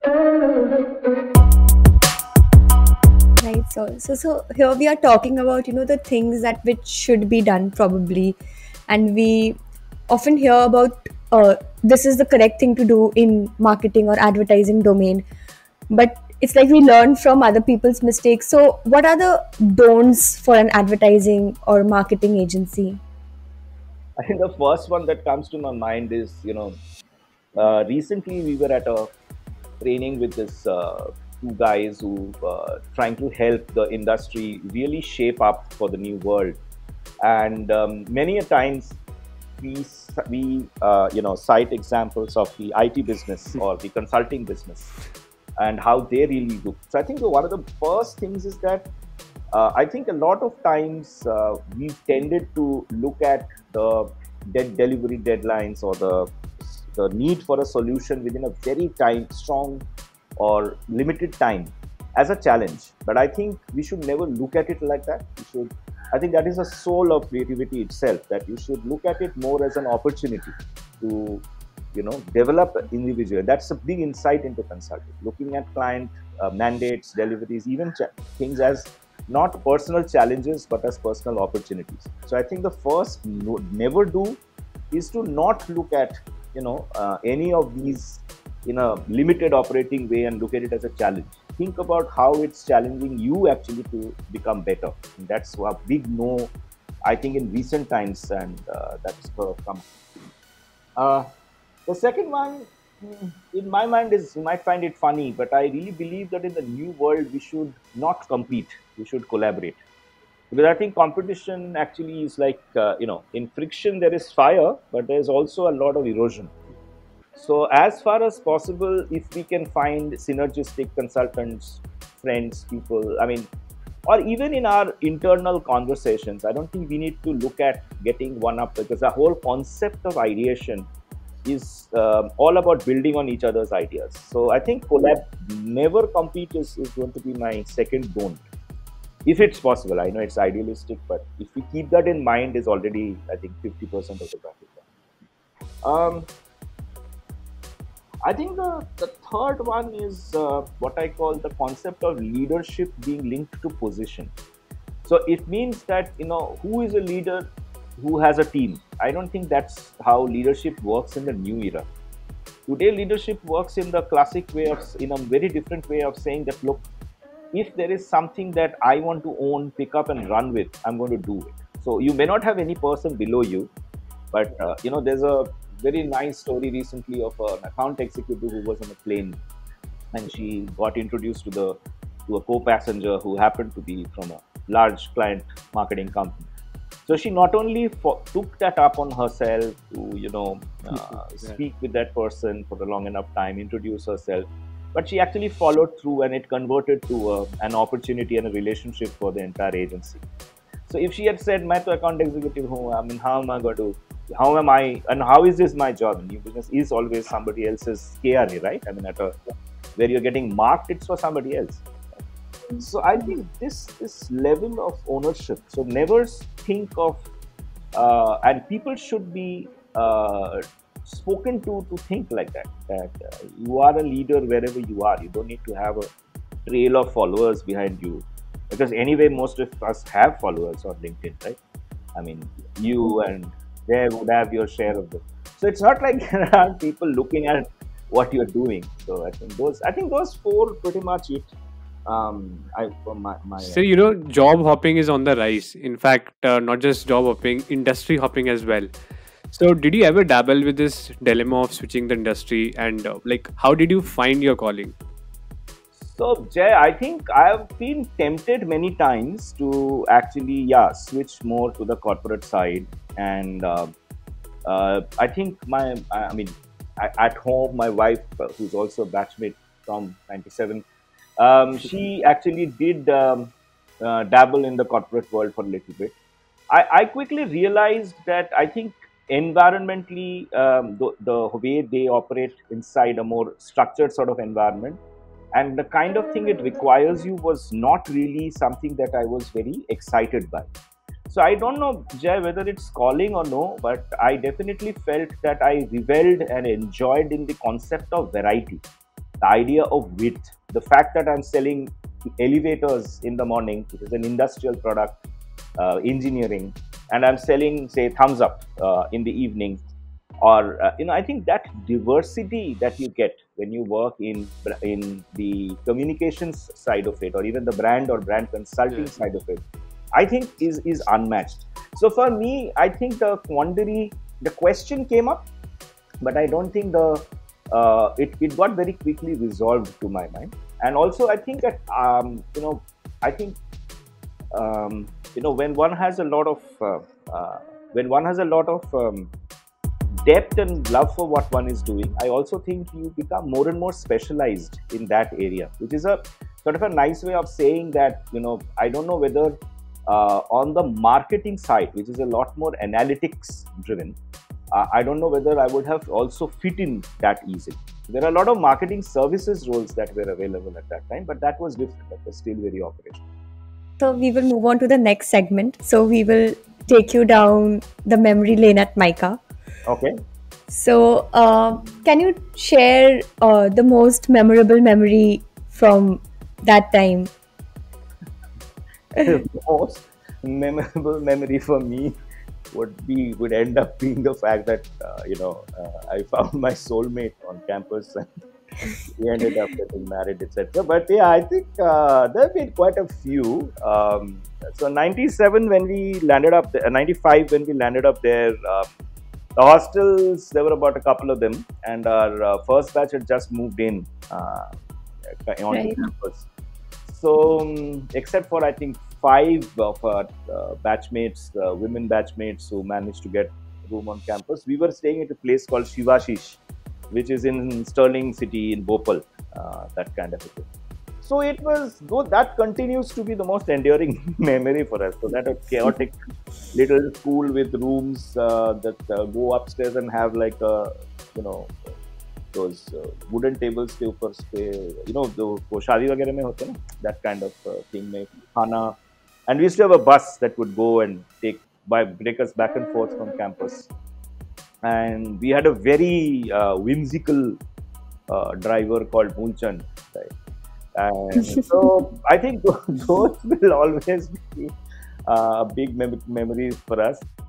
Right. So here we are talking about, the things that which should be done probably, and we often hear about this is the correct thing to do in marketing or advertising domain, but it's like we learn from other people's mistakes. So what are the don'ts for an advertising or marketing agency? I think the first one that comes to my mind is, recently we were at a training with this two guys who trying to help the industry really shape up for the new world. And many a times we cite examples of the IT business or the consulting business and how they really do. So I think one of the first things is that I think a lot of times we've tended to look at the delivery deadlines or the need for a solution within a very time strong or limited time as a challenge. But I think we should never look at it like that. We should. I think that is the soul of creativity itself. That you should look at it more as an opportunity to develop individual. That's a big insight into consulting. Looking at client mandates, deliveries, even things as not personal challenges but as personal opportunities. So I think the first never do is to not look at any of these in a limited operating way and look at it as a challenge. Think about how it's challenging you actually to become better. And that's a big no, I think, in recent times, and that's come. Uh, the second one, in my mind, is you might find it funny, but I really believe that in the new world we should not compete; we should collaborate. Because I think competition actually is like in friction there is fire, but there's also a lot of erosion. So, as far as possible, if we can find synergistic consultants, friends, people, I mean, or even in our internal conversations, I don't think we need to look at getting one up, because the whole concept of ideation is all about building on each other's ideas. So, I think collab, never compete is going to be my second don't. If it's possible, I know it's idealistic, but if we keep that in mind, is already, I think, 50% of the battle. Um, I think the third one is what I call the concept of leadership being linked to position. So it means that, who is a leader who has a team. I don't think that's how leadership works in the new era. Today, leadership works in the classic way of, in a very different way of saying that, look, if there is something that I want to own, pick up and run with, I'm going to do it. So you may not have any person below you, but there's a very nice story recently of an account executive who was on a plane, and she got introduced to a co-passenger who happened to be from a large client marketing company. So she not only took that up on herself to Yeah. speak with that person for a long enough time, introduce herself, but she actually followed through, and it converted to an opportunity and a relationship for the entire agency. So if she had said, "मैं तो account executive हूँ," I mean, how am I going to, how am I, and how is this my job? New business is always somebody else's KRA, right? I mean, where you're getting marked, it's for somebody else. So I think this level of ownership. So never think of, and people should be spoken to think like that. That you are a leader wherever you are. You don't need to have a trail of followers behind you, because anyway, most of us have followers on LinkedIn, right? I mean, you and they would have your share of them. So it's not like there are people looking at what you're doing. So I think those four pretty much it. I from my So, end. job hopping is on the rise. In fact, not just job hopping, industry hopping as well. So, did you ever dabble with this dilemma of switching the industry? And like, how did you find your calling? So Jay, I think I've been tempted many times to actually, yeah, switch more to the corporate side, and I think I mean, at home, my wife, who's also a batchmate from '97, she actually did dabble in the corporate world for a little bit. I quickly realized that I think environmentally, the way they operate inside a more structured sort of environment, and the kind of thing it requires you was not really something that I was very excited by. So I don't know, Jay, whether it's calling or no, but I definitely felt that I reveled and enjoyed in the concept of variety. the idea of width, the fact that I'm selling elevators in the morning, which is an industrial product, engineering, and I'm selling, say, thumbs up in the evening, or I think that diversity that you get when you work in the communications side of it, or even the brand or brand consulting side of it, I think is unmatched. So for me, I think the question came up, but I don't think it got very quickly resolved to my mind. And also, I think that I think when one has a lot of depth and love for what one is doing, I also think you become more and more specialized in that area, which is a sort of a nice way of saying that, I don't know whether on the marketing side, which is a lot more analytics driven, I don't know whether I would have also fit in that easily. There are a lot of marketing services roles that were available at that time, but that was different. That was still very operational. So we will move on to the next segment. So we will take you down the memory lane at Mica. Okay. So can you share the most memorable memory from that time? The most memorable memory for me would end up being the fact that I found my soulmate on campus and we ended up getting married, etc. But yeah, I think there have been quite a few. So 97 when we landed up there, 95 when we landed up there, the hostels, there were about a couple of them, and our first batch had just moved in on campus. So except for, I think, 5 of our batchmates, women batchmates who managed to get room on campus, we were staying at a place called Shivashish, which is in Sterling City in Bhopal, that kind of a thing. So it was, though that continues to be the most enduring memory for us. So that a chaotic little school with rooms that go upstairs and have like those wooden tables के ऊपर पे, वो शादी वगैरह में होते हैं ना, that kind of thing में खाना, and we used to have a bus that would go and break us back and forth from campus, and we had a very whimsical driver called Moolchand, right? And so I think those will always be big memories for us.